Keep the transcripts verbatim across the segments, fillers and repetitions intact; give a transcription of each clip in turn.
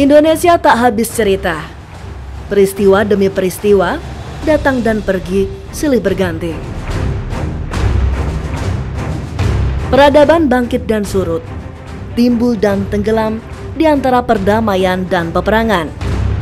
Indonesia tak habis cerita. Peristiwa demi peristiwa datang dan pergi silih berganti. Peradaban bangkit dan surut, timbul dan tenggelam di antara perdamaian dan peperangan.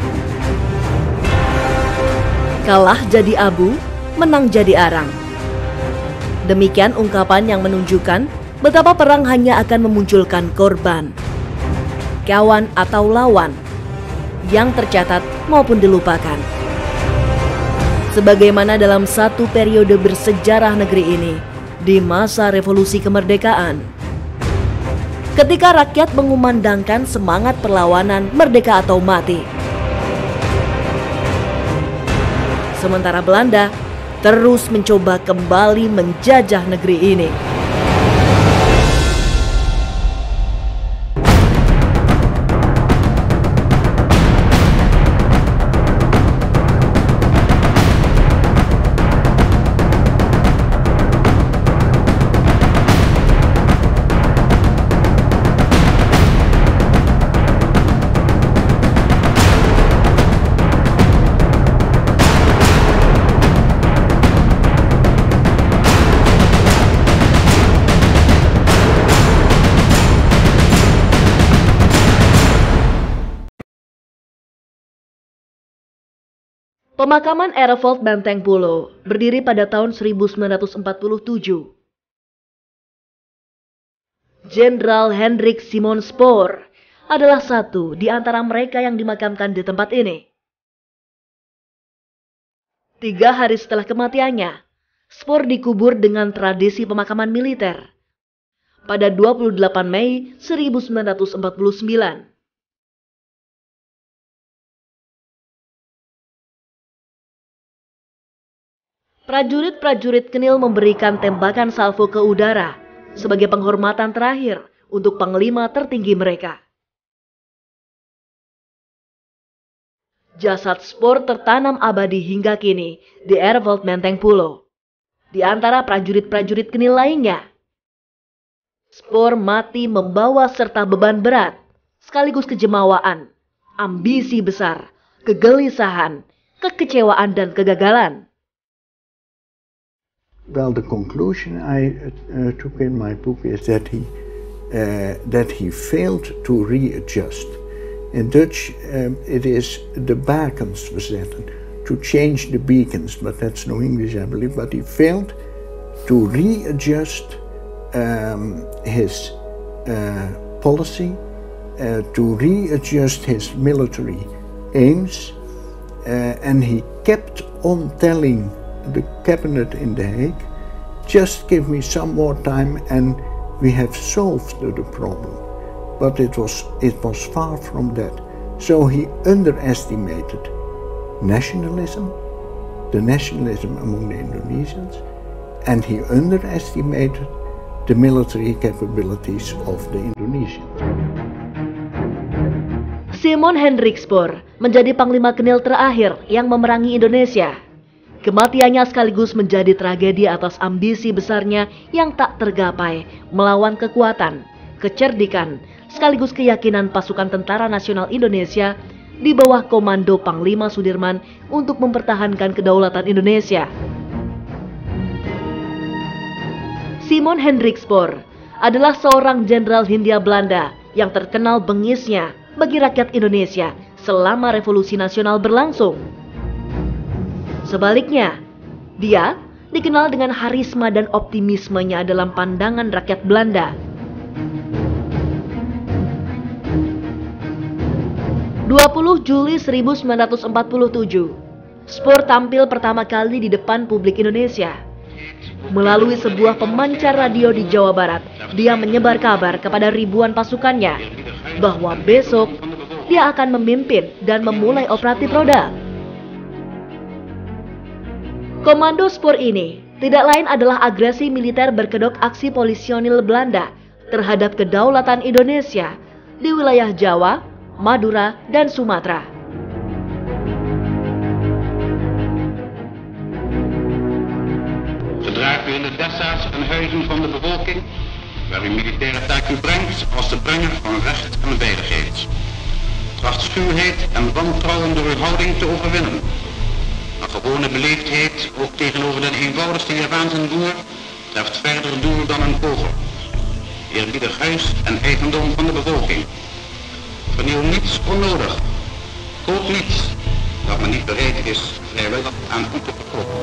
Kalah jadi abu, menang jadi arang. Demikian ungkapan yang menunjukkan betapa perang hanya akan memunculkan korban, kawan atau lawan, yang tercatat maupun dilupakan. Sebagaimana dalam satu periode bersejarah negeri ini, di masa revolusi kemerdekaan, ketika rakyat mengumandangkan semangat perlawanan merdeka atau mati. Sementara Belanda terus mencoba kembali menjajah negeri ini. Pemakaman Erevolt Benteng Pulo berdiri pada tahun seribu sembilan ratus empat puluh tujuh. Jenderal Hendrik Simon Spoor adalah satu di antara mereka yang dimakamkan di tempat ini. Tiga hari setelah kematiannya, Spoor dikubur dengan tradisi pemakaman militer pada dua puluh delapan Mei seribu sembilan ratus empat puluh sembilan. Prajurit-prajurit Kenil memberikan tembakan salvo ke udara sebagai penghormatan terakhir untuk panglima tertinggi mereka. Jasad Spoor tertanam abadi hingga kini di Erevolt Benteng Pulo. Di antara prajurit-prajurit Kenil lainnya, Spoor mati membawa serta beban berat, sekaligus kejemawaan, ambisi besar, kegelisahan, kekecewaan dan kegagalan. Well, the conclusion I uh, took in my book is that he uh, that he failed to readjust. In Dutch, um, it is de bakens verzetten, to change the beacons, but that's no English, I believe. But he failed to readjust um, his uh, policy, uh, to readjust his military aims, uh, and he kept on telling the cabinet in The Hague, just give me some more time and we have solved the problem. But it was, it was far from that. So he underestimated nationalism, the nationalism among the Indonesians, and he underestimated the military capabilities of the Indonesians. Simon Hendrik Spoor menjadi panglima Kenil terakhir yang memerangi Indonesia. Kematiannya sekaligus menjadi tragedi atas ambisi besarnya yang tak tergapai melawan kekuatan, kecerdikan, sekaligus keyakinan pasukan Tentara Nasional Indonesia di bawah komando Panglima Sudirman untuk mempertahankan kedaulatan Indonesia. Simon Hendrik Spoor adalah seorang jenderal Hindia Belanda yang terkenal bengisnya bagi rakyat Indonesia selama Revolusi Nasional berlangsung. Sebaliknya, dia dikenal dengan harisma dan optimismenya dalam pandangan rakyat Belanda. dua puluh Juli seribu sembilan ratus empat puluh tujuh, Spoor tampil pertama kali di depan publik Indonesia. Melalui sebuah pemancar radio di Jawa Barat, dia menyebar kabar kepada ribuan pasukannya bahwa besok dia akan memimpin dan memulai operatif roda. Komando Spoor ini tidak lain adalah agresi militer berkedok aksi polisionil Belanda terhadap kedaulatan Indonesia di wilayah Jawa, Madura, dan Sumatera. Zodra u in de dessa's en huizen van de bevolking, waar uw militaire taak u brengt als de brenger van recht en veiligheid. Tracht schuwheid en wantrouwen door uw houding te overwinnen. Een gewone beleefdheid, ook tegenover de eenvoudigste Javaanse boer, treft verder doel dan een kogel. Eerbiedig huis en eigendom van de bevolking. Vernieuw niets onnodig. Koop niets dat men niet bereid is vrijwillig aan u te verkopen.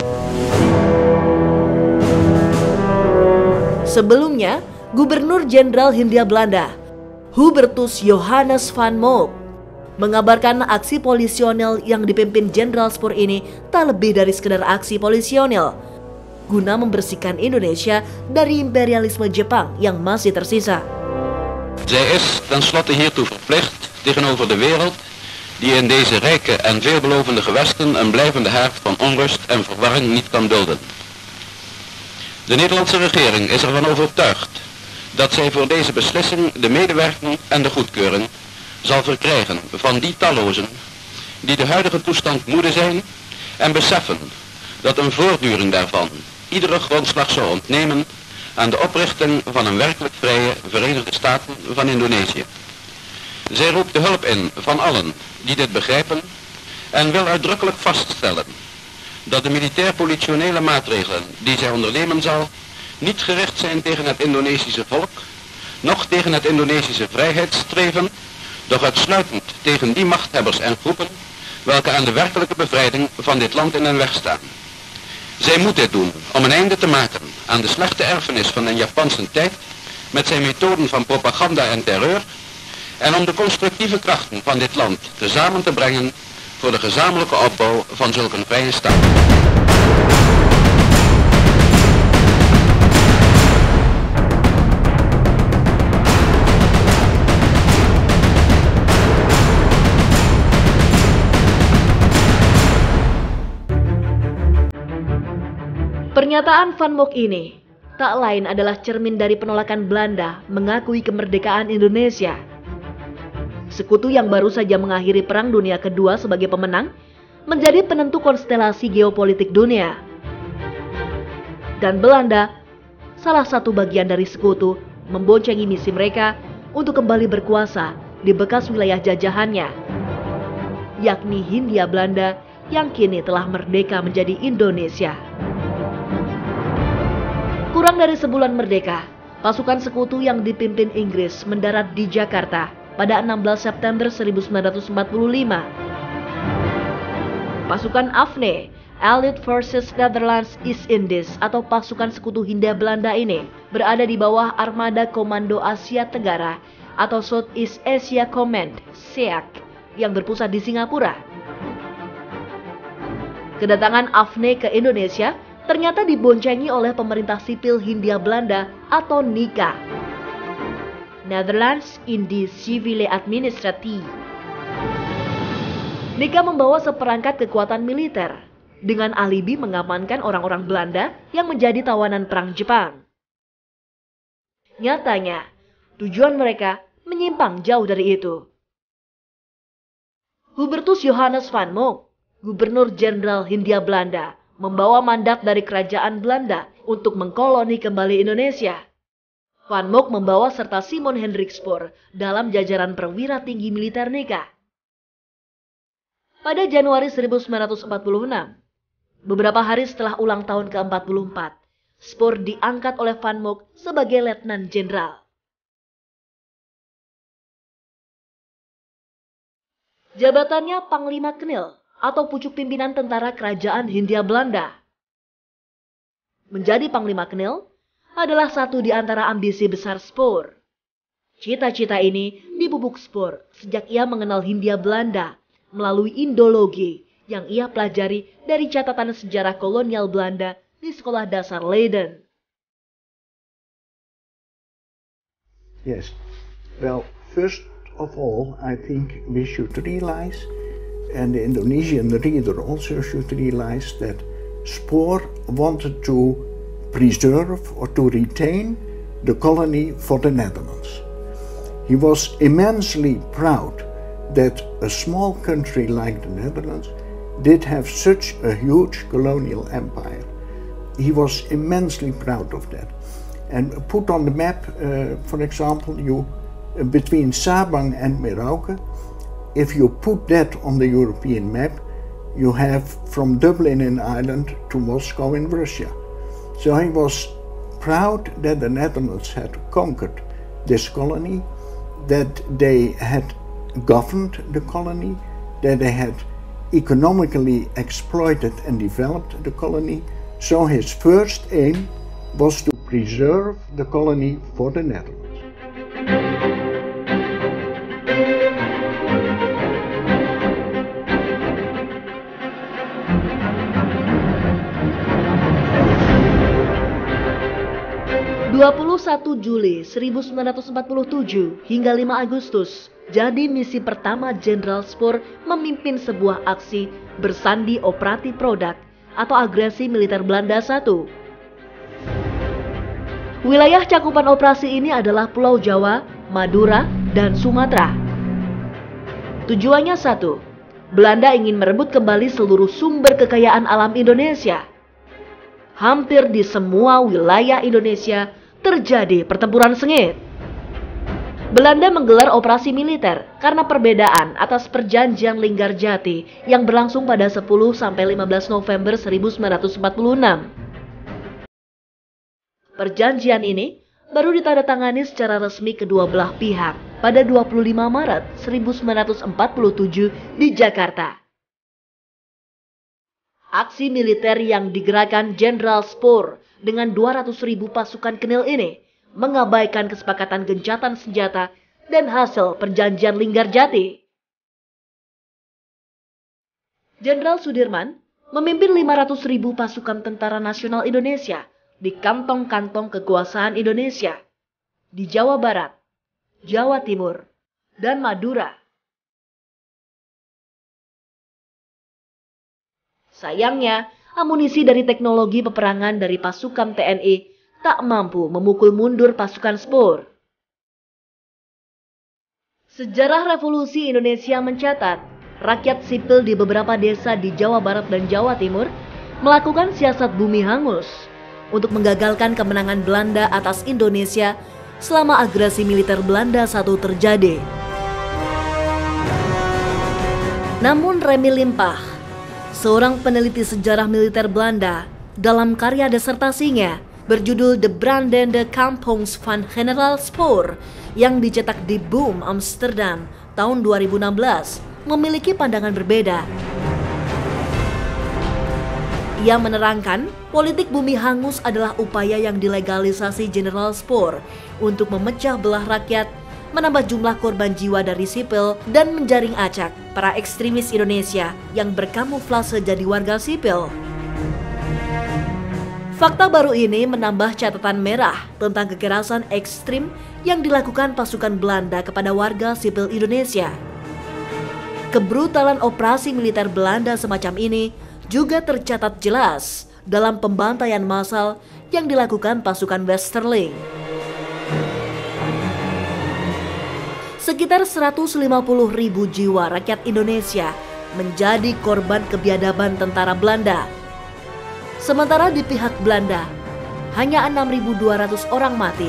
Sebelumnya, Gubernur-Jenderal Hindia Belanda, Hubertus Johannes van Mook, mengabarkan aksi polisionil yang dipimpin Jenderal Spoor ini tak lebih dari sekedar aksi polisionil, guna membersihkan Indonesia dari imperialisme Jepang yang masih tersisa. Zij is tenslotte hiertoe verplicht tegenover de wereld, die in deze rijke en veelbelovende gewesten een blijvende haard van onrust en verwarring niet kan dulden. De Nederlandse regering is ervan overtuigd dat zij voor deze beslissing de medewerking en de goedkeuring zal verkrijgen van die tallozen die de huidige toestand moede zijn en beseffen dat een voortduring daarvan iedere grondslag zou ontnemen aan de oprichting van een werkelijk vrije Verenigde Staten van Indonesië. Zij roept de hulp in van allen die dit begrijpen en wil uitdrukkelijk vaststellen dat de militair-politionele maatregelen die zij ondernemen zal niet gericht zijn tegen het Indonesische volk, noch tegen het Indonesische vrijheidsstreven, doch uitsluitend tegen die machthebbers en groepen welke aan de werkelijke bevrijding van dit land in den weg staan. Zij moet dit doen om een einde te maken aan de slechte erfenis van een Japanse tijd met zijn methoden van propaganda en terreur en om de constructieve krachten van dit land tezamen te brengen voor de gezamenlijke opbouw van zulke vrije staat. Pernyataan Van Mook ini tak lain adalah cermin dari penolakan Belanda mengakui kemerdekaan Indonesia. Sekutu yang baru saja mengakhiri Perang Dunia Kedua sebagai pemenang menjadi penentu konstelasi geopolitik dunia. Dan Belanda, salah satu bagian dari sekutu, memboncengi misi mereka untuk kembali berkuasa di bekas wilayah jajahannya, yakni Hindia Belanda yang kini telah merdeka menjadi Indonesia. Kurang dari sebulan merdeka, pasukan sekutu yang dipimpin Inggris mendarat di Jakarta pada enam belas September seribu sembilan ratus empat puluh lima. Pasukan A F N E, Allied Forces Netherlands East Indies atau pasukan sekutu Hindia Belanda ini berada di bawah Armada Komando Asia Tenggara atau Southeast Asia Command, S E A C, yang berpusat di Singapura. Kedatangan A F N E ke Indonesia ternyata diboncengi oleh pemerintah sipil Hindia Belanda atau N I C A, Netherlands Indies Civile Administratie. N I C A membawa seperangkat kekuatan militer dengan alibi mengamankan orang-orang Belanda yang menjadi tawanan perang Jepang. Nyatanya, tujuan mereka menyimpang jauh dari itu. Hubertus Johannes van Mook, Gubernur Jenderal Hindia Belanda, membawa mandat dari kerajaan Belanda untuk mengkoloni kembali Indonesia. Van Mook membawa serta Simon Hendrik Spoor dalam jajaran perwira tinggi militer N I C A. Pada Januari seribu sembilan ratus empat puluh enam, beberapa hari setelah ulang tahun ke empat puluh empat, Spoor diangkat oleh Van Mook sebagai Letnan Jenderal. Jabatannya Panglima Knil atau pucuk pimpinan tentara kerajaan Hindia Belanda. Menjadi Panglima Knil adalah satu di antara ambisi besar Spoor. Cita-cita ini dipupuk Spoor sejak ia mengenal Hindia Belanda melalui Indologi yang ia pelajari dari catatan sejarah kolonial Belanda di sekolah dasar Leiden. Yes, well, first of all, I think we should realize, and the Indonesian reader also should realize, that Spoor wanted to preserve or to retain the colony for the Netherlands. He was immensely proud that a small country like the Netherlands did have such a huge colonial empire. He was immensely proud of that. And put on the map, uh, for example, you uh, between Sabang and Merauke, if you put that on the European map, you have from Dublin in Ireland to Moscow in Russia. So he was proud that the Netherlands had conquered this colony, that they had governed the colony, that they had economically exploited and developed the colony. So his first aim was to preserve the colony for the Netherlands. dua puluh satu Juli seribu sembilan ratus empat puluh tujuh hingga lima Agustus jadi misi pertama Jenderal Spoor memimpin sebuah aksi bersandi Operasi Produk atau agresi militer Belanda satu. Wilayah cakupan operasi ini adalah Pulau Jawa, Madura, dan Sumatera. Tujuannya satu, Belanda ingin merebut kembali seluruh sumber kekayaan alam Indonesia. Hampir di semua wilayah Indonesia terjadi pertempuran sengit. Belanda menggelar operasi militer karena perbedaan atas perjanjian Linggarjati yang berlangsung pada sepuluh sampai lima belas November seribu sembilan ratus empat puluh enam. Perjanjian ini baru ditandatangani secara resmi kedua belah pihak pada dua puluh lima Maret seribu sembilan ratus empat puluh tujuh di Jakarta. Aksi militer yang digerakkan Jenderal Spoor dengan dua ratus ribu pasukan Kenil ini mengabaikan kesepakatan gencatan senjata dan hasil perjanjian Linggarjati. Jenderal Sudirman memimpin lima ratus ribu pasukan Tentara Nasional Indonesia di kantong-kantong kekuasaan Indonesia di Jawa Barat, Jawa Timur, dan Madura. Sayangnya, amunisi dari teknologi peperangan dari pasukan T N I tak mampu memukul mundur pasukan Spoor. Sejarah Revolusi Indonesia mencatat, rakyat sipil di beberapa desa di Jawa Barat dan Jawa Timur melakukan siasat bumi hangus untuk menggagalkan kemenangan Belanda atas Indonesia selama agresi militer Belanda satu terjadi. Namun Remy Limpach, seorang peneliti sejarah militer Belanda, dalam karya disertasinya berjudul De Brandende Kampongs van Generaal Spoor yang dicetak di Boom, Amsterdam tahun dua ribu enam belas, memiliki pandangan berbeda. Ia menerangkan, politik bumi hangus adalah upaya yang dilegalisasi Jenderal Spoor untuk memecah belah rakyat, menambah jumlah korban jiwa dari sipil, dan menjaring acak para ekstremis Indonesia yang berkamuflase jadi warga sipil. Fakta baru ini menambah catatan merah tentang kekerasan ekstrim yang dilakukan pasukan Belanda kepada warga sipil Indonesia. Kebrutalan operasi militer Belanda semacam ini juga tercatat jelas dalam pembantaian massal yang dilakukan pasukan Westerling. Sekitar seratus lima puluh ribu jiwa rakyat Indonesia menjadi korban kebiadaban tentara Belanda. Sementara di pihak Belanda, hanya enam ribu dua ratus orang mati.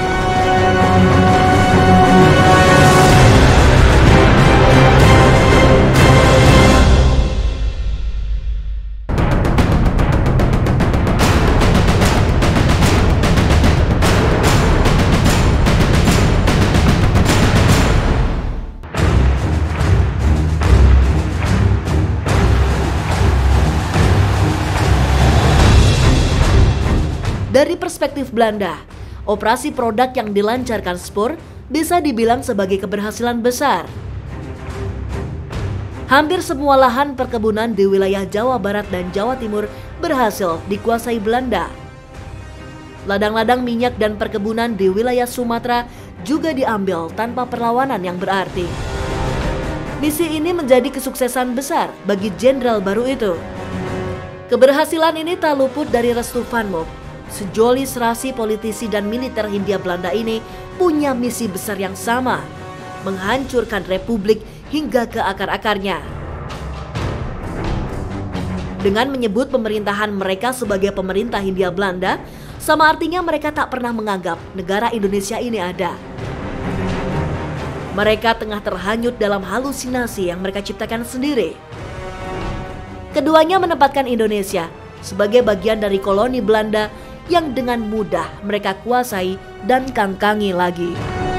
Dari perspektif Belanda, operasi produk yang dilancarkan Spoor bisa dibilang sebagai keberhasilan besar. Hampir semua lahan perkebunan di wilayah Jawa Barat dan Jawa Timur berhasil dikuasai Belanda. Ladang-ladang minyak dan perkebunan di wilayah Sumatera juga diambil tanpa perlawanan yang berarti. Misi ini menjadi kesuksesan besar bagi jenderal baru itu. Keberhasilan ini tak luput dari restu Van Mook. Sejoli serasi politisi dan militer Hindia Belanda ini punya misi besar yang sama, menghancurkan republik hingga ke akar-akarnya. Dengan menyebut pemerintahan mereka sebagai pemerintah Hindia Belanda, sama artinya mereka tak pernah menganggap negara Indonesia ini ada. Mereka tengah terhanyut dalam halusinasi yang mereka ciptakan sendiri. Keduanya menempatkan Indonesia sebagai bagian dari koloni Belanda yang dengan mudah mereka kuasai dan kangkangi lagi.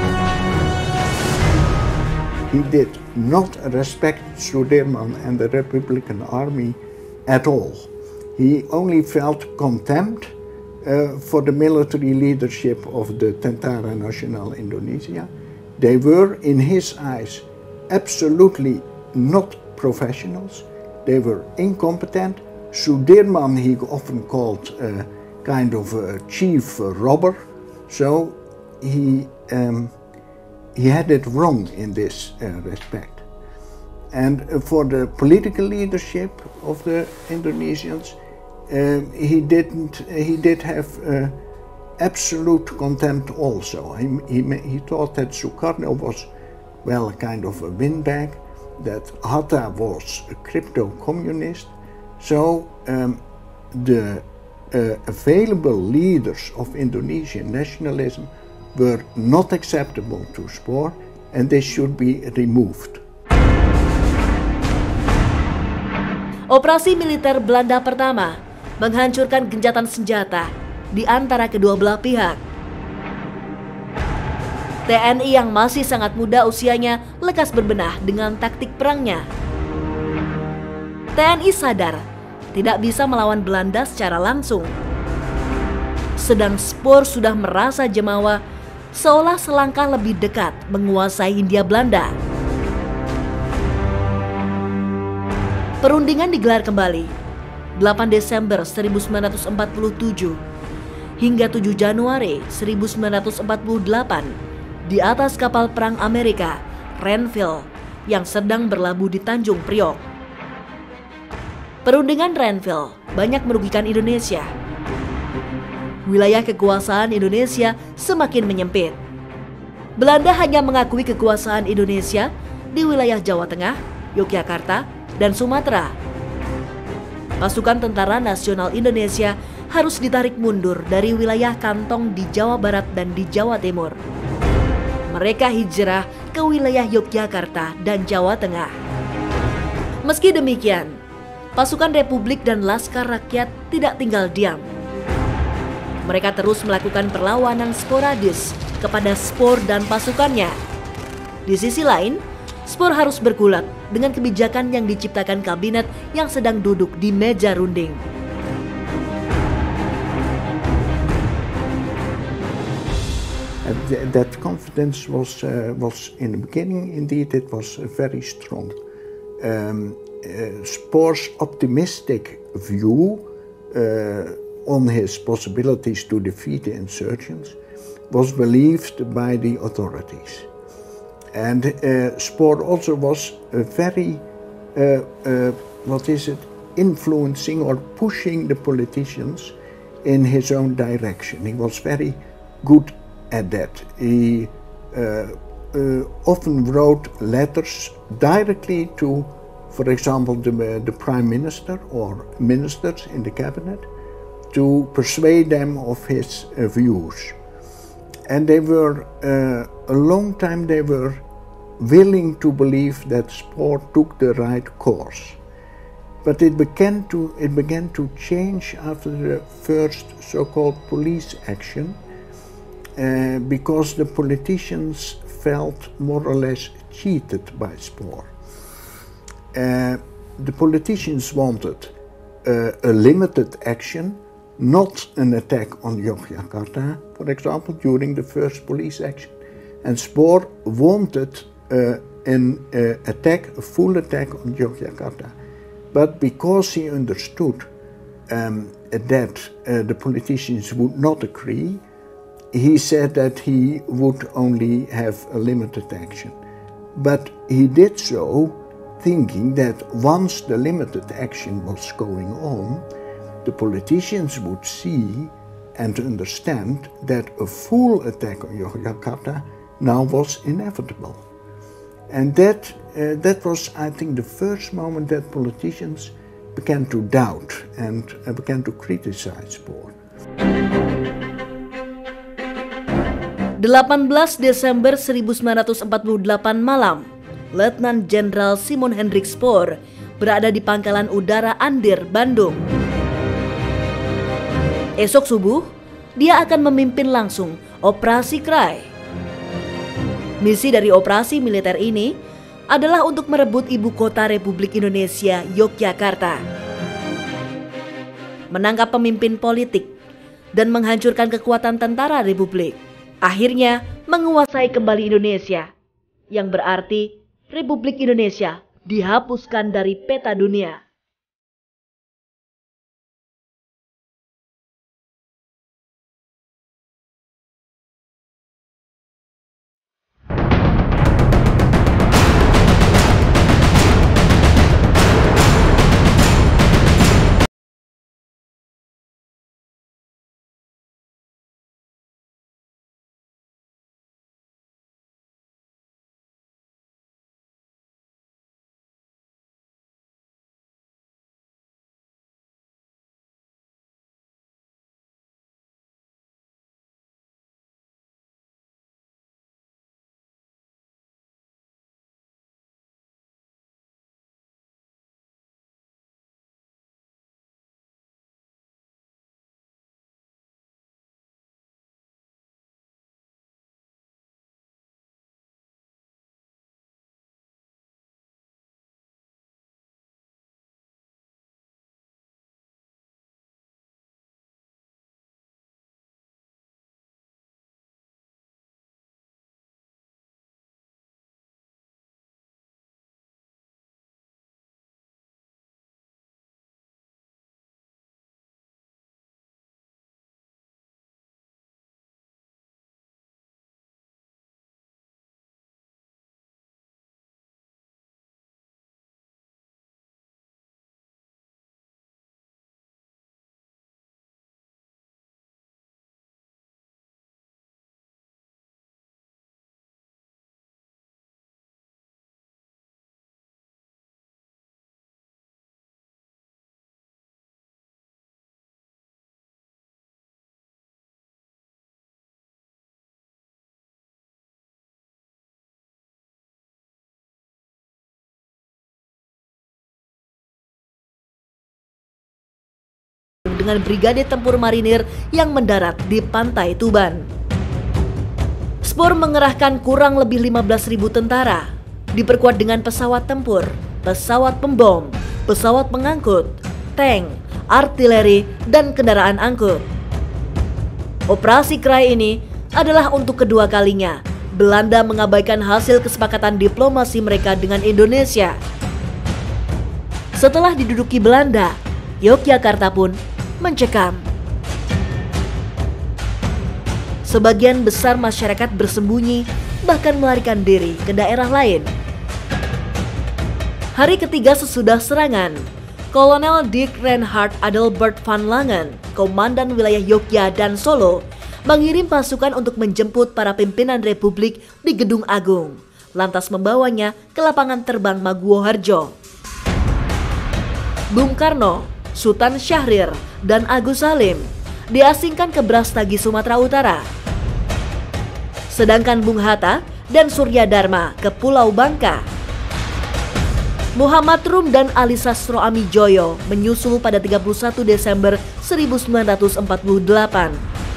He did not respect Sudirman and the Republican Army at all. He only felt contempt uh, for the military leadership of the Tentara Nasional Indonesia. They were, in his eyes, absolutely not professionals. They were incompetent. Sudirman he often called a kind of a chief robber. So he, um, he had it wrong in this uh, respect. And for the political leadership of the Indonesians, uh, he didn't. He did have uh, absolute contempt also. He, he, he thought that Sukarno was, well, a kind of a windbag, that Hatta was a crypto-communist. So um, the uh, available leaders of Indonesian nationalism were not acceptable to Spoor, and they should be removed. Operasi militer Belanda pertama menghancurkan gencatan senjata di antara kedua belah pihak. T N I yang masih sangat muda usianya lekas berbenah dengan taktik perangnya. T N I sadar tidak bisa melawan Belanda secara langsung. Sedang Spoor sudah merasa jemawa seolah selangkah lebih dekat menguasai Hindia Belanda. Perundingan digelar kembali delapan Desember seribu sembilan ratus empat puluh tujuh hingga tujuh Januari seribu sembilan ratus empat puluh delapan di atas kapal perang Amerika Renville yang sedang berlabuh di Tanjung Priok. Perundingan Renville banyak merugikan Indonesia. Wilayah kekuasaan Indonesia semakin menyempit. Belanda hanya mengakui kekuasaan Indonesia di wilayah Jawa Tengah, Yogyakarta, dan Sumatera. Pasukan Tentara Nasional Indonesia harus ditarik mundur dari wilayah kantong di Jawa Barat dan di Jawa Timur. Mereka hijrah ke wilayah Yogyakarta dan Jawa Tengah. Meski demikian, pasukan Republik dan Laskar Rakyat tidak tinggal diam. Mereka terus melakukan perlawanan sporadis kepada Spoor dan pasukannya. Di sisi lain, Spoor harus bergulat dengan kebijakan yang diciptakan kabinet yang sedang duduk di meja runding. Uh, th that confidence was uh, was in the beginning, indeed, it was uh, very strong. Um, uh, Spoor's optimistic view uh, on his possibilities to defeat the insurgents was believed by the authorities. And uh, Spoor also was a very, uh, uh, what is it, influencing or pushing the politicians in his own direction. He was very good at that. He uh, uh, often wrote letters directly to, for example, the, uh, the Prime Minister or ministers in the cabinet to persuade them of his uh, views. And they were, uh, a long time they were willing to believe that Spoor took the right course. But it began to, it began to change after the first so-called police action, uh, because the politicians felt more or less cheated by Spoor. Uh, the politicians wanted uh, a limited action, not an attack on Yogyakarta, for example, during the first police action. And Spoor wanted uh, an uh, attack, a full attack on Yogyakarta. But because he understood um, that uh, the politicians would not agree, he said that he would only have a limited action. But he did so thinking that once the limited action was going on, the politicians would see and understand that a full attack on Yogyakarta now was inevitable. And that, uh, that was, I think, the first moment that politicians began to doubt and uh, began to criticize Spoor. delapan belas Desember seribu sembilan ratus empat puluh delapan malam, Letnan Jenderal Simon Hendrik Spoor berada di Pangkalan Udara Andir, Bandung. Esok subuh, dia akan memimpin langsung Operasi Krai. Misi dari operasi militer ini adalah untuk merebut ibu kota Republik Indonesia, Yogyakarta, menangkap pemimpin politik, dan menghancurkan kekuatan tentara Republik. Akhirnya menguasai kembali Indonesia, yang berarti Republik Indonesia dihapuskan dari peta dunia. Dengan Brigade Tempur Marinir yang mendarat di Pantai Tuban. Spoor mengerahkan kurang lebih lima belas ribu tentara, diperkuat dengan pesawat tempur, pesawat pembom, pesawat pengangkut, tank, artileri, dan kendaraan angkut. Operasi Krai ini adalah untuk kedua kalinya Belanda mengabaikan hasil kesepakatan diplomasi mereka dengan Indonesia. Setelah diduduki Belanda, Yogyakarta pun mencekam. Sebagian besar masyarakat bersembunyi, bahkan melarikan diri ke daerah lain. Hari ketiga sesudah serangan, Kolonel Dick Reinhard Adelbert van Langen, Komandan wilayah Yogyakarta dan Solo, mengirim pasukan untuk menjemput para pimpinan Republik di Gedung Agung, lantas membawanya ke lapangan terbang Maguwoharjo. Bung Karno, Sultan Syahrir, dan Agus Salim diasingkan ke Brastagi, Sumatera Utara. Sedangkan Bung Hatta dan Surya Dharma ke Pulau Bangka. Muhammad Rum dan Ali Sastro Amijoyo menyusul pada tiga puluh satu Desember seribu sembilan ratus empat puluh delapan.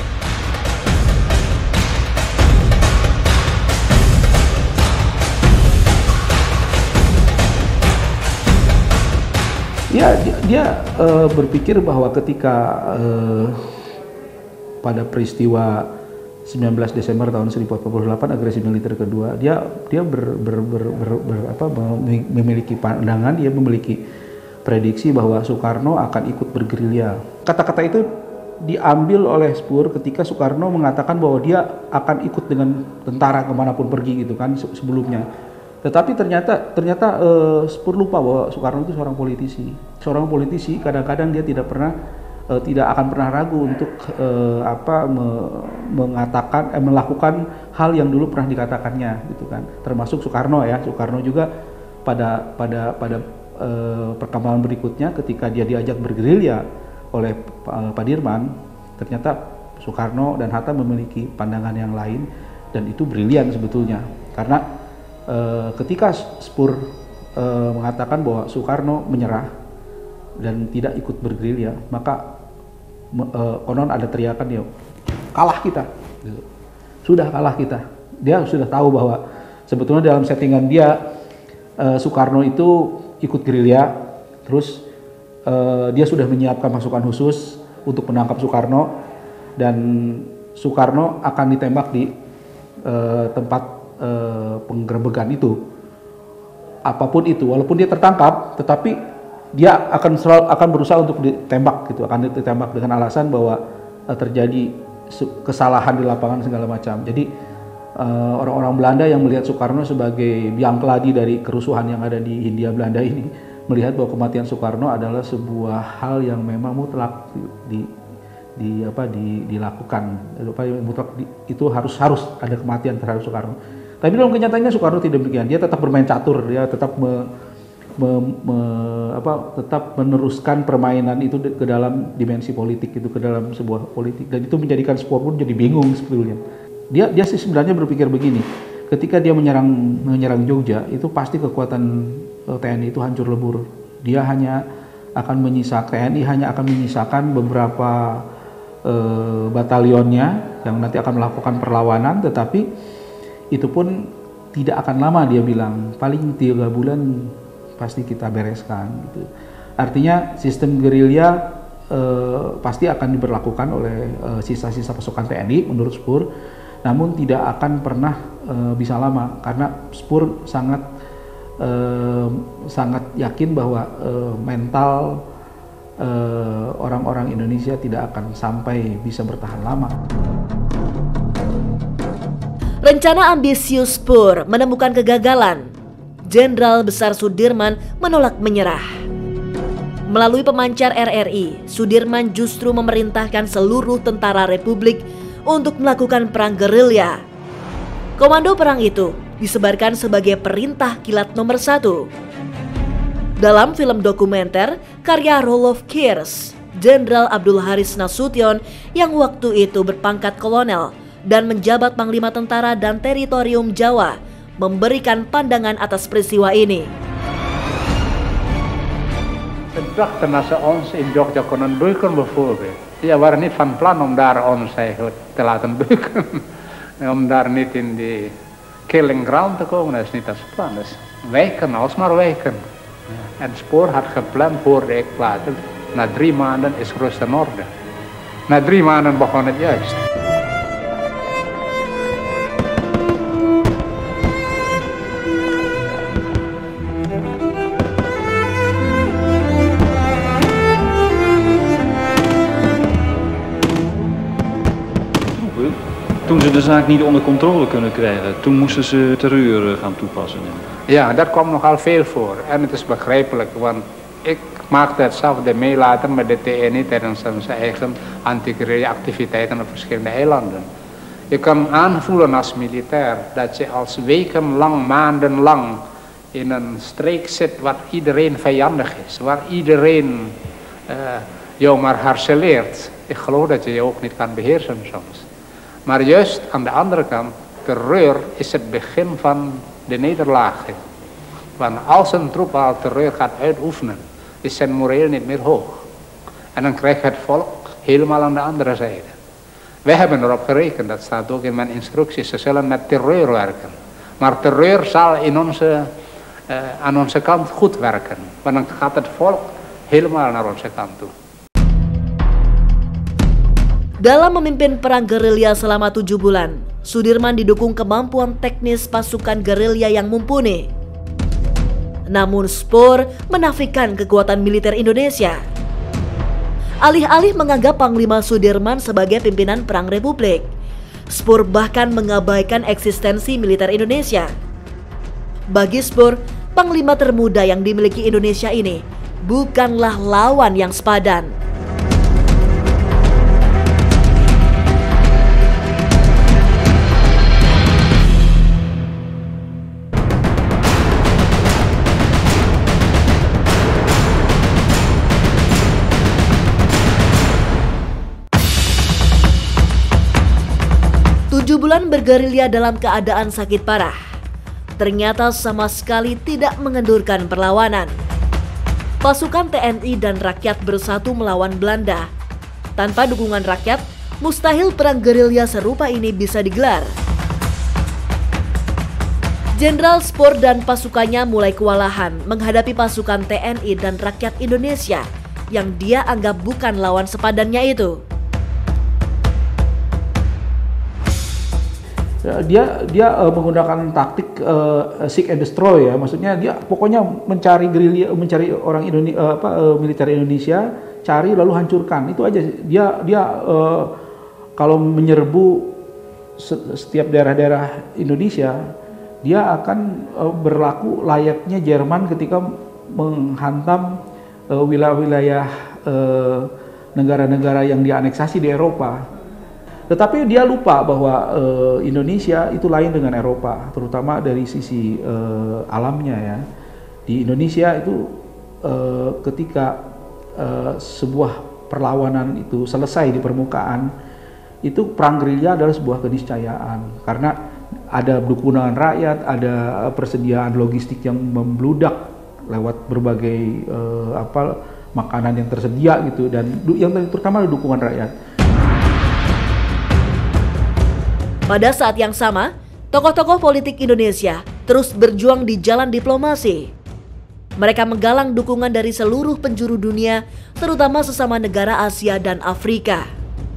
Ya, dia, dia uh, berpikir bahwa ketika uh, pada peristiwa sembilan belas Desember tahun seribu sembilan ratus empat puluh delapan agresi militer kedua, dia dia ber, ber, ber, ber, ber, apa, memiliki pandangan, dia memiliki prediksi bahwa Soekarno akan ikut bergerilya. Kata-kata itu diambil oleh Spoor ketika Soekarno mengatakan bahwa dia akan ikut dengan tentara kemanapun pergi gitu kan sebelumnya. Tetapi ternyata ternyata uh, Spoor lupa bahwa Soekarno itu seorang politisi. Seorang politisi kadang-kadang dia tidak pernah uh, tidak akan pernah ragu untuk uh, apa me, mengatakan eh, melakukan hal yang dulu pernah dikatakannya gitu kan. Termasuk Soekarno ya. Soekarno juga pada pada pada uh, perkembangan berikutnya ketika dia diajak bergerilya oleh uh, Pak Dirman, ternyata Soekarno dan Hatta memiliki pandangan yang lain dan itu brilian sebetulnya, karena uh, ketika Spur uh, mengatakan bahwa Soekarno menyerah dan tidak ikut bergerilya, maka uh, konon ada teriakan, ya kalah kita, gitu. Sudah kalah kita. Dia sudah tahu bahwa sebetulnya dalam settingan dia uh, Soekarno itu ikut gerilya, terus uh, dia sudah menyiapkan pasukan khusus untuk menangkap Soekarno, dan Soekarno akan ditembak di uh, tempat uh, penggerebekan itu. Apapun itu, walaupun dia tertangkap, tetapi dia akan selalu akan berusaha untuk ditembak gitu, akan ditembak dengan alasan bahwa uh, terjadi kesalahan di lapangan segala macam. Jadi uh, orang-orang Belanda yang melihat Soekarno sebagai biang keladi dari kerusuhan yang ada di Hindia Belanda ini, melihat bahwa kematian Soekarno adalah sebuah hal yang memang mutlak di di apa di, dilakukan, apa mutlak di, itu harus harus ada kematian terhadap Soekarno. Tapi dalam kenyataannya Soekarno tidak demikian. Dia tetap bermain catur, dia tetap me, me, me, apa tetap meneruskan permainan itu ke dalam dimensi politik, itu ke dalam sebuah politik, dan itu menjadikan Spur pun jadi bingung sebetulnya. Dia dia sih sebenarnya berpikir begini, ketika dia menyerang menyerang Jogja, itu pasti kekuatan T N I itu hancur lebur. Dia hanya akan menyisakan T N I hanya akan menyisakan beberapa Uh, batalionnya yang nanti akan melakukan perlawanan, tetapi itu pun tidak akan lama, dia bilang paling tiga bulan pasti kita bereskan gitu. Artinya sistem gerilya uh, pasti akan diberlakukan oleh uh, sisa-sisa pasukan T N I menurut Spur, namun tidak akan pernah uh, bisa lama, karena Spur sangat uh, sangat yakin bahwa uh, mental Uh, orang-orang Indonesia tidak akan sampai bisa bertahan lama. Rencana ambisius Spur menemukan kegagalan. Jenderal Besar Sudirman menolak menyerah. Melalui pemancar R R I, Sudirman justru memerintahkan seluruh tentara Republik untuk melakukan perang gerilya. Komando perang itu disebarkan sebagai perintah kilat nomor satu. Dalam film dokumenter karya Rolof Kiers, Jenderal Abdul Haris Nasution yang waktu itu berpangkat kolonel dan menjabat Panglima Tentara dan Teritorium Jawa memberikan pandangan atas peristiwa ini. De dachten als ze ons in Jogja konden beuken bijvoorbeeld. Ja, waren niet van plan om daar ons eigenlijk te laten beuken. Om daar niet in die killing ground te komen, dat is niet als plan. Dus wijken, alsmaar wijken. En Spur had gepland, hoorde ik later, na drie maanden is rust en orde. Na drie maanden begon het juist. Toen ze de zaak niet onder controle kunnen krijgen, toen moesten ze terreur gaan toepassen. Ja, dat kwam nogal veel voor. En het is begrijpelijk, want ik maakte hetzelfde mee later met de T N I tijdens zijn eigen anti-guerrilla activiteiten op verschillende eilanden. Je kan aanvoelen als militair dat je als wekenlang, maandenlang in een streek zit waar iedereen vijandig is, waar iedereen uh, jou maar harceleert. Ik geloof dat je je ook niet kan beheersen soms. Maar juist aan de andere kant, terreur is het begin van de nederlaag. Want als een troep al terreur gaat uitoefenen, is zijn moreel niet meer hoog. En dan krijgt het volk helemaal aan de andere zijde. Wij hebben erop gerekend, dat staat ook in mijn instructies, ze zullen met terreur werken. Maar terreur zal in onze, uh, aan onze kant goed werken. Want dan gaat het volk helemaal naar onze kant toe. Dalam memimpin perang gerilya selama tujuh bulan, Sudirman didukung kemampuan teknis pasukan gerilya yang mumpuni. Namun Spur menafikan kekuatan militer Indonesia. Alih-alih menganggap Panglima Sudirman sebagai pimpinan perang Republik, Spur bahkan mengabaikan eksistensi militer Indonesia. Bagi Spur, Panglima termuda yang dimiliki Indonesia ini bukanlah lawan yang sepadan. Tujuh bulan bergerilya dalam keadaan sakit parah, ternyata sama sekali tidak mengendurkan perlawanan. Pasukan T N I dan rakyat bersatu melawan Belanda. Tanpa dukungan rakyat, mustahil perang gerilya serupa ini bisa digelar. Jenderal Spoor dan pasukannya mulai kewalahan menghadapi pasukan T N I dan rakyat Indonesia yang dia anggap bukan lawan sepadannya itu. Dia dia uh, menggunakan taktik uh, seek and destroy ya, maksudnya dia pokoknya mencari gerilya, mencari orang Indonesia, uh, apa uh, militer Indonesia, cari lalu hancurkan, itu aja. Dia dia uh, kalau menyerbu setiap daerah-daerah Indonesia, dia akan uh, berlaku layaknya Jerman ketika menghantam uh, wilayah-wilayah uh, negara-negara yang dianeksasi di Eropa. Tetapi dia lupa bahwa uh, Indonesia itu lain dengan Eropa, terutama dari sisi uh, alamnya ya. Di Indonesia itu uh, ketika uh, sebuah perlawanan itu selesai di permukaan, itu perang gerilya adalah sebuah keniscayaan karena ada dukungan rakyat, ada persediaan logistik yang membludak lewat berbagai uh, apa makanan yang tersedia gitu, dan yang terutama dukungan rakyat. Pada saat yang sama, tokoh-tokoh politik Indonesia terus berjuang di jalan diplomasi. Mereka menggalang dukungan dari seluruh penjuru dunia, terutama sesama negara Asia dan Afrika.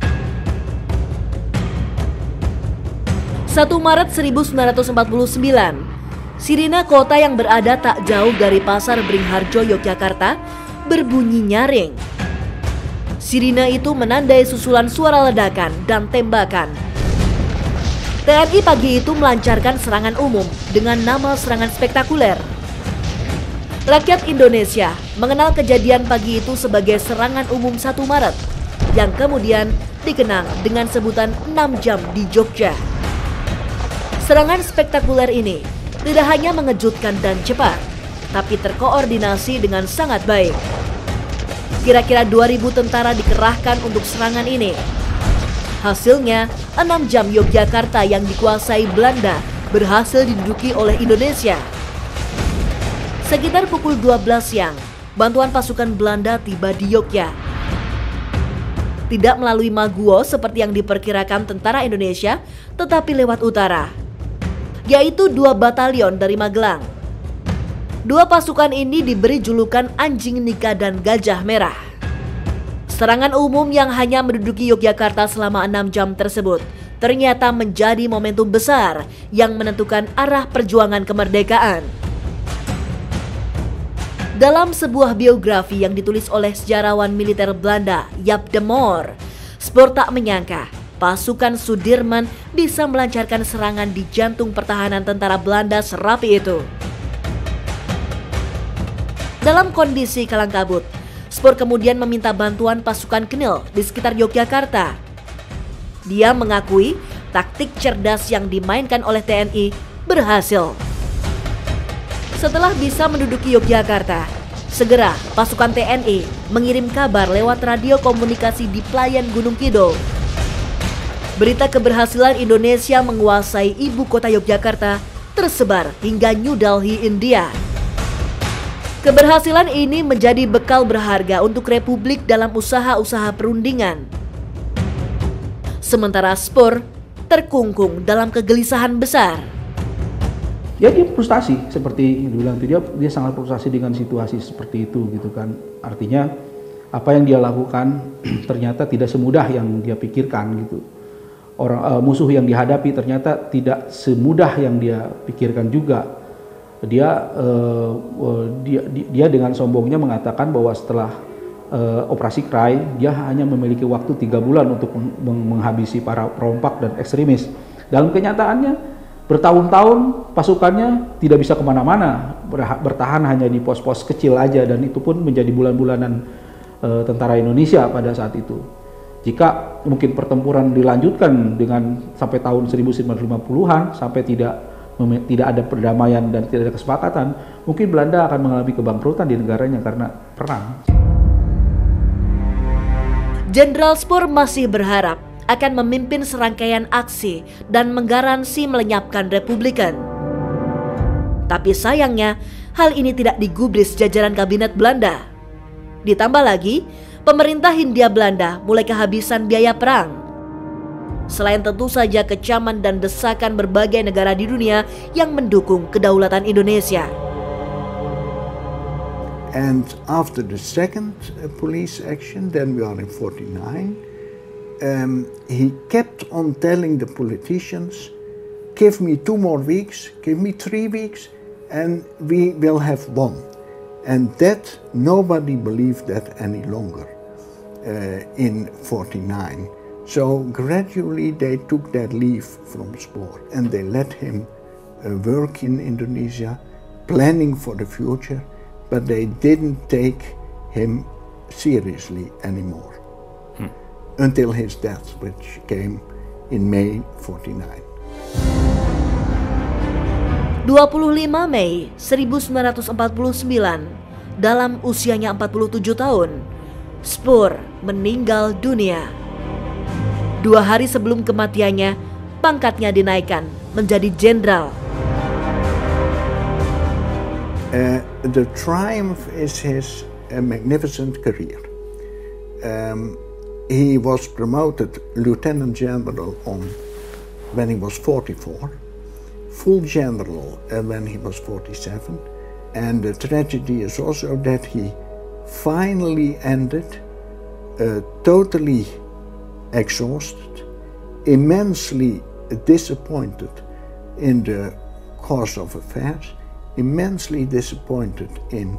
satu Maret seribu sembilan ratus empat puluh sembilan, sirine kota yang berada tak jauh dari Pasar Beringharjo, Yogyakarta, berbunyi nyaring. Sirine itu menandai susulan suara ledakan dan tembakan. T N I pagi itu melancarkan serangan umum dengan nama serangan spektakuler. Rakyat Indonesia mengenal kejadian pagi itu sebagai serangan umum satu Maret, yang kemudian dikenang dengan sebutan enam jam di Jogja. Serangan spektakuler ini tidak hanya mengejutkan dan cepat, tapi terkoordinasi dengan sangat baik. Kira-kira dua ribu tentara dikerahkan untuk serangan ini. Hasilnya, enam jam Yogyakarta yang dikuasai Belanda berhasil diduduki oleh Indonesia. Sekitar pukul dua belas siang, bantuan pasukan Belanda tiba di Yogyakarta. Tidak melalui Maguwo seperti yang diperkirakan tentara Indonesia, tetapi lewat utara, yaitu dua batalion dari Magelang. Dua pasukan ini diberi julukan Anjing Nika dan Gajah Merah. Serangan umum yang hanya menduduki Yogyakarta selama enam jam tersebut ternyata menjadi momentum besar yang menentukan arah perjuangan kemerdekaan. Dalam sebuah biografi yang ditulis oleh sejarawan militer Belanda, Jaap de Moor, Spoor tak menyangka pasukan Sudirman bisa melancarkan serangan di jantung pertahanan tentara Belanda serapi itu. Dalam kondisi kalang kabut, Spoor kemudian meminta bantuan pasukan Knil di sekitar Yogyakarta. Dia mengakui taktik cerdas yang dimainkan oleh T N I berhasil. Setelah bisa menduduki Yogyakarta, segera pasukan T N I mengirim kabar lewat radio komunikasi di Playan Gunung Kidul. Berita keberhasilan Indonesia menguasai ibu kota Yogyakarta tersebar hingga New Delhi, India. Keberhasilan ini menjadi bekal berharga untuk Republik dalam usaha-usaha perundingan. Sementara Spoor terkungkung dalam kegelisahan besar. Ya dia frustasi, seperti yang dibilang dia dia sangat frustasi dengan situasi seperti itu gitu kan. Artinya apa yang dia lakukan ternyata tidak semudah yang dia pikirkan gitu. Orang uh, musuh yang dihadapi ternyata tidak semudah yang dia pikirkan juga. Dia, uh, uh, dia dia dengan sombongnya mengatakan bahwa setelah uh, operasi Krai dia hanya memiliki waktu tiga bulan untuk meng menghabisi para perompak dan ekstremis. Dalam kenyataannya bertahun-tahun pasukannya tidak bisa kemana-mana, bertahan hanya di pos-pos kecil aja, dan itu pun menjadi bulan-bulanan uh, tentara Indonesia pada saat itu. Jika mungkin pertempuran dilanjutkan dengan sampai tahun seribu sembilan ratus lima puluhan sampai tidak tidak ada perdamaian dan tidak ada kesepakatan, mungkin Belanda akan mengalami kebangkrutan di negaranya karena perang. Jenderal Spoor masih berharap akan memimpin serangkaian aksi dan menggaransi melenyapkan Republikan. Tapi sayangnya, hal ini tidak digubris jajaran kabinet Belanda. Ditambah lagi, pemerintah Hindia Belanda mulai kehabisan biaya perang. Selain tentu saja kecaman dan desakan berbagai negara di dunia yang mendukung kedaulatan Indonesia. And after the second uh, police action, then we are in forty-nine, um, he kept on telling the politicians, give me two more weeks, give me three weeks, and we will have won. And that, nobody believed that any longer uh, in forty-nine. So gradually they took their leave from Spoor and they let him uh, work in Indonesia, planning for the future. But they didn't take him seriously anymore hmm. until his death, which came in May forty-nine. dua puluh lima Mei seribu sembilan ratus empat puluh sembilan, dalam usianya empat puluh tujuh tahun, Spoor meninggal dunia. Dua hari sebelum kematiannya, pangkatnya dinaikkan menjadi jenderal. Uh, the triumph is his uh, magnificent career. Um, he was promoted lieutenant general on when he was forty-four, full general uh, when he was forty-seven, and the tragedy is also that he finally ended uh, totally exhausted, immensely disappointed in the course of affairs, immensely disappointed in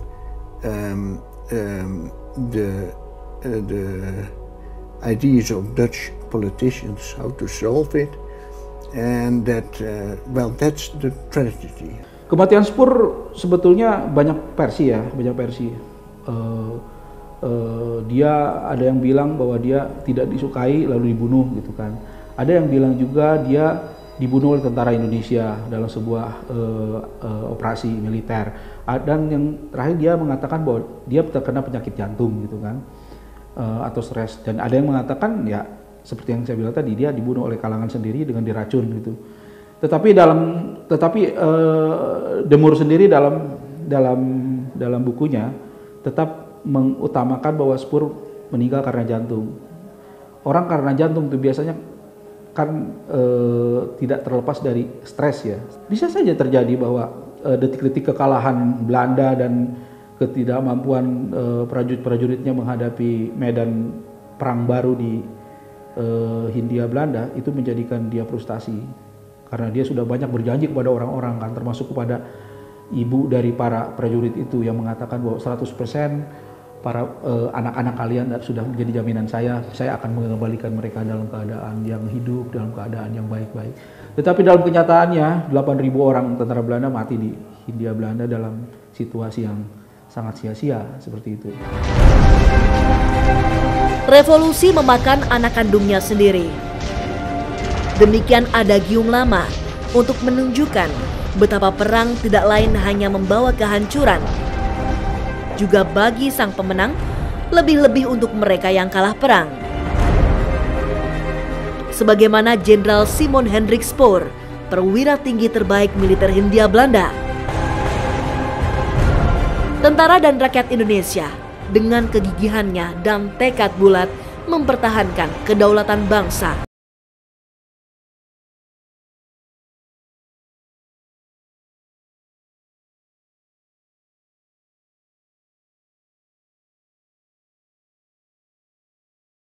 um, um, the, uh, the ideas of Dutch politicians, how to solve it, and that, uh, well, that's the tragedy. Kematian Spoor sebetulnya banyak versi ya, banyak versi. Uh, uh, dia ada yang bilang bahwa dia tidak disukai lalu dibunuh gitu kan. Ada yang bilang juga dia dibunuh oleh tentara Indonesia dalam sebuah uh, uh, operasi militer. Dan yang terakhir dia mengatakan bahwa dia terkena penyakit jantung gitu kan, uh, atau stres. Dan ada yang mengatakan ya seperti yang saya bilang tadi, dia dibunuh oleh kalangan sendiri dengan diracun gitu. Tetapi dalam tetapi uh, Demur sendiri dalam dalam dalam bukunya tetap mengutamakan bahwa Spoor meninggal karena jantung. Orang karena jantung itu biasanya kan e, tidak terlepas dari stres ya. Bisa saja terjadi bahwa e, detik-detik kekalahan Belanda dan ketidakmampuan e, prajurit-prajuritnya menghadapi medan perang baru di e, Hindia Belanda itu menjadikan dia frustasi. Karena dia sudah banyak berjanji kepada orang-orang kan, termasuk kepada ibu dari para prajurit itu yang mengatakan bahwa seratus persen para uh, anak-anak kalian sudah menjadi jaminan saya, saya akan mengembalikan mereka dalam keadaan yang hidup, dalam keadaan yang baik-baik. Tetapi dalam kenyataannya delapan ribu orang tentara Belanda mati di Hindia Belanda dalam situasi yang sangat sia-sia seperti itu. Revolusi memakan anak kandungnya sendiri. Demikian adagium lama untuk menunjukkan betapa perang tidak lain hanya membawa kehancuran, juga bagi sang pemenang, lebih-lebih untuk mereka yang kalah perang. Sebagaimana Jenderal Simon Hendrik Spoor, perwira tinggi terbaik militer Hindia Belanda. Tentara dan rakyat Indonesia dengan kegigihannya dan tekad bulat mempertahankan kedaulatan bangsa.